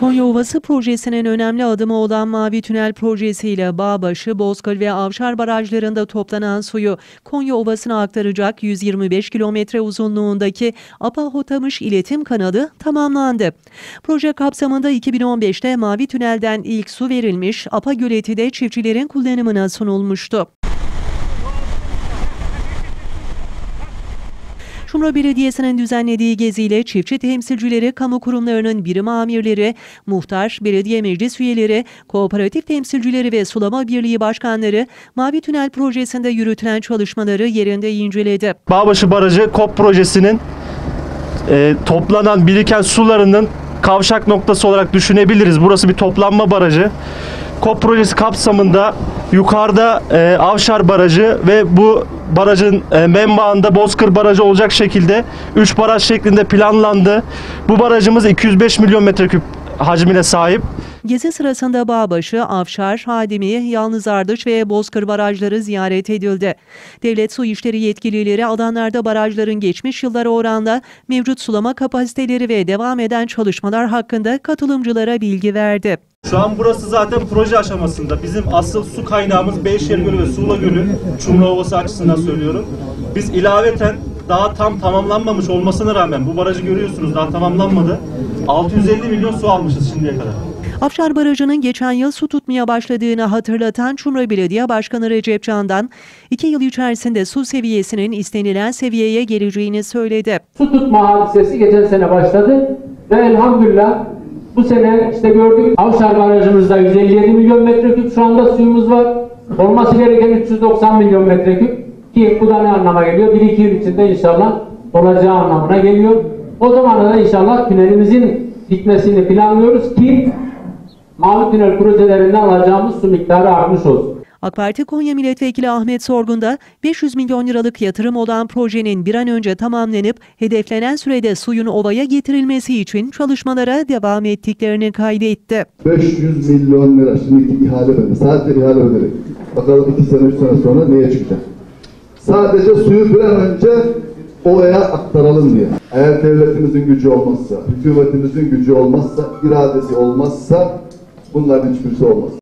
Konya Ovası projesinin önemli adımı olan Mavi Tünel projesiyle Bağbaşı, Bozkır ve Avşar barajlarında toplanan suyu Konya Ovası'na aktaracak 125 kilometre uzunluğundaki Apa-Hotamış iletim kanalı tamamlandı. Proje kapsamında 2015'te Mavi Tünel'den ilk su verilmiş, Apa Göleti de çiftçilerin kullanımına sunulmuştu. Çumra Belediyesi'nin düzenlediği geziyle çiftçi temsilcileri, kamu kurumlarının birim amirleri, muhtar, belediye meclis üyeleri, kooperatif temsilcileri ve sulama birliği başkanları Mavi Tünel projesinde yürütülen çalışmaları yerinde inceledi. Bağbaşı Barajı KOP projesinin toplanan biriken sularının kavşak noktası olarak düşünebiliriz. Burası bir toplanma barajı. KOP projesi kapsamında yukarıda Avşar Barajı ve bu barajın menbaında Bozkır Barajı olacak şekilde 3 baraj şeklinde planlandı. Bu barajımız 205 milyon metreküp hacmine sahip. Gezi sırasında Bağbaşı, Avşar, Hadimi, Yalnızardıç ve Bozkır barajları ziyaret edildi. Devlet su işleri yetkilileri alanlarda barajların geçmiş yıllara oranla mevcut sulama kapasiteleri ve devam eden çalışmalar hakkında katılımcılara bilgi verdi. Şu an burası zaten proje aşamasında. Bizim asıl su kaynağımız Beyşehir Gölü ve Suğla Gölü. Çumra Ovası açısından söylüyorum. Biz ilaveten daha tam tamamlanmamış olmasına rağmen bu barajı görüyorsunuz, daha tamamlanmadı. 650 milyon su almışız şimdiye kadar. Afşar Barajı'nın geçen yıl su tutmaya başladığını hatırlatan Çumra Belediye Başkanı Recep Can'dan 2 yıl içerisinde su seviyesinin istenilen seviyeye geleceğini söyledi. Su tutma hadisesi geçen sene başladı ve elhamdülillah bu sene işte gördük, Avşar Barajımızda 157 milyon metreküp şu anda suyumuz var. Olması gereken 390 milyon metreküp ki bu da ne anlama geliyor? 1-2 yıl içinde inşallah olacağı anlamına geliyor. O zaman da inşallah tünelimizin bitmesini planlıyoruz ki Mavi Tünel projelerinden alacağımız su miktarı artmış olsun. AK Parti Konya Milletvekili Ahmet Sorgun da 500 milyon liralık yatırım olan projenin bir an önce tamamlanıp hedeflenen sürede suyun ovaya getirilmesi için çalışmalara devam ettiklerini kaydetti. 500 milyon lira şimdi ihale ödedik. Sadece ihale ödedik. Bakalım 2 sene 3 sene sonra neye çıkacak? Sadece suyu bir an önce ovaya aktaralım diye. Eğer devletimizin gücü olmazsa, hükümetimizin gücü olmazsa, iradesi olmazsa bunların hiçbirisi olmaz.